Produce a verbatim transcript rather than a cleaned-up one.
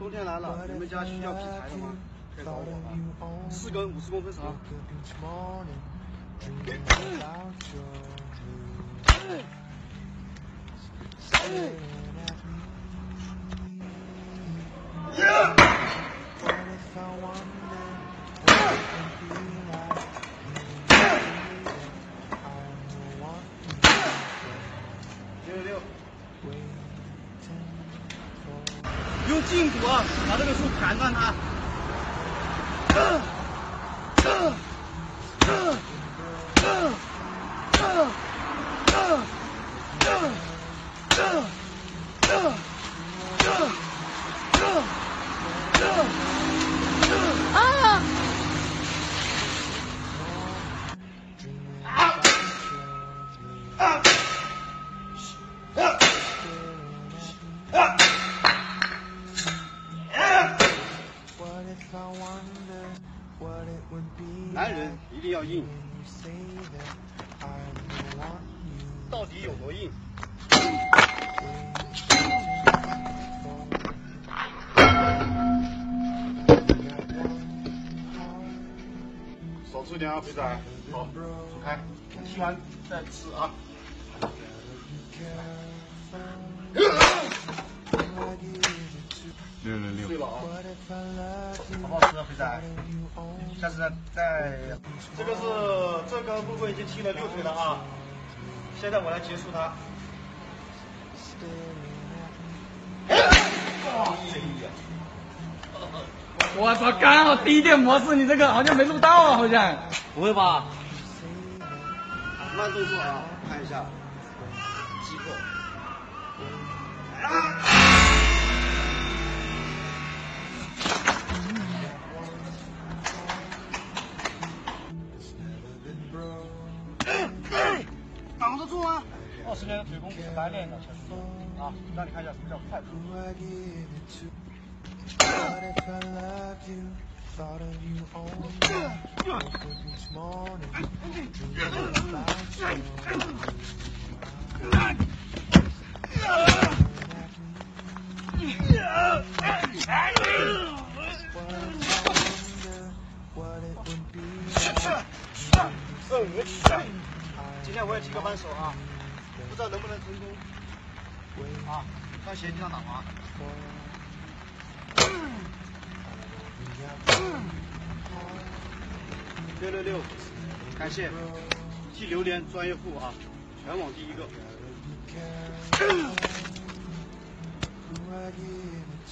冬天来了，你们家需要劈柴的吗？可以找我啊，四根五十公分长。六六六，用劲骨啊，把这个树砍断它。男人一定要硬，到底有多硬？少吃点啊，肥仔。好，走开，踢完再吃啊。 六六六， 对了啊，好不好吃啊，肥仔？下次再再。这个是这个部分已经踢了六腿了啊，现在我来结束它。 我操，刚好低电模式，你这个好像没录到啊，好像。 不会吧？慢动作啊，看一下，击破。啊！挡得住吗？二十年的腿功是白练的，小兄弟啊，让你看一下什么叫快步。今天我也踢个扳手啊，不知道能不能成功啊？看鞋地上打滑。六六六，感谢替榴莲专业户啊，全网第一个。